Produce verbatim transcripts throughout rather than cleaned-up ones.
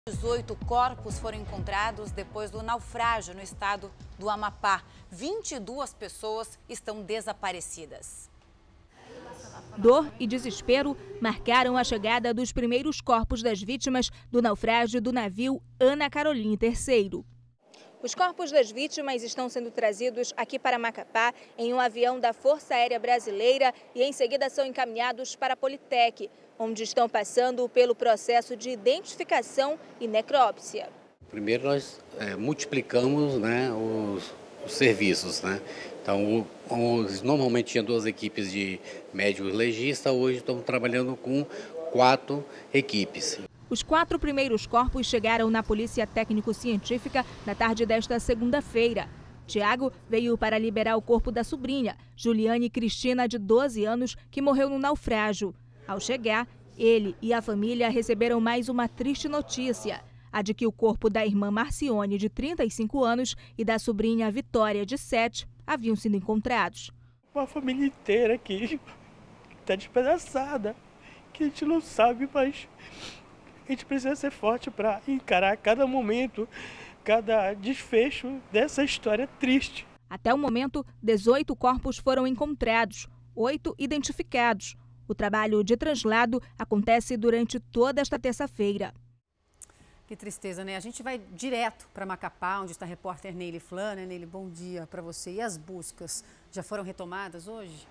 dezoito corpos foram encontrados depois do naufrágio no estado do Amapá. vinte e duas pessoas estão desaparecidas. Dor e desespero marcaram a chegada dos primeiros corpos das vítimas do naufrágio do navio Ana Carolina terceiro. Os corpos das vítimas estão sendo trazidos aqui para Macapá em um avião da Força Aérea Brasileira e em seguida são encaminhados para a Politec, onde estão passando pelo processo de identificação e necrópsia. Primeiro nós é, multiplicamos, né, os, os serviços, né? Então, os, normalmente tinha duas equipes de médico e legista, hoje estamos trabalhando com quatro equipes. Os quatro primeiros corpos chegaram na Polícia Técnico-Científica na tarde desta segunda-feira. Tiago veio para liberar o corpo da sobrinha, Juliane Cristina, de doze anos, que morreu no naufrágio. Ao chegar, ele e a família receberam mais uma triste notícia, a de que o corpo da irmã Marcione, de trinta e cinco anos, e da sobrinha Vitória, de sete, haviam sido encontrados. Uma família inteira aqui está despedaçada, que a gente não sabe, mas a gente precisa ser forte para encarar cada momento, cada desfecho dessa história triste. Até o momento, dezoito corpos foram encontrados, oito identificados. O trabalho de translado acontece durante toda esta terça-feira. Que tristeza, né? A gente vai direto para Macapá, onde está a repórter Neily Flan. Né, Neily, bom dia para você. E as buscas já foram retomadas hoje?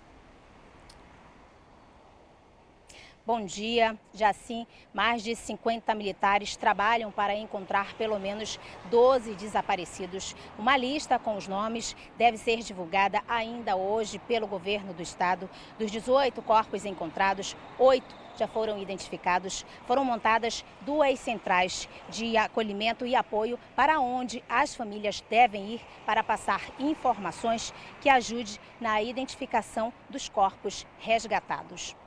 Bom dia, já sim, mais de cinquenta militares trabalham para encontrar pelo menos doze desaparecidos. Uma lista com os nomes deve ser divulgada ainda hoje pelo governo do estado. Dos dezoito corpos encontrados, oito já foram identificados. Foram montadas duas centrais de acolhimento e apoio para onde as famílias devem ir para passar informações que ajudem na identificação dos corpos resgatados.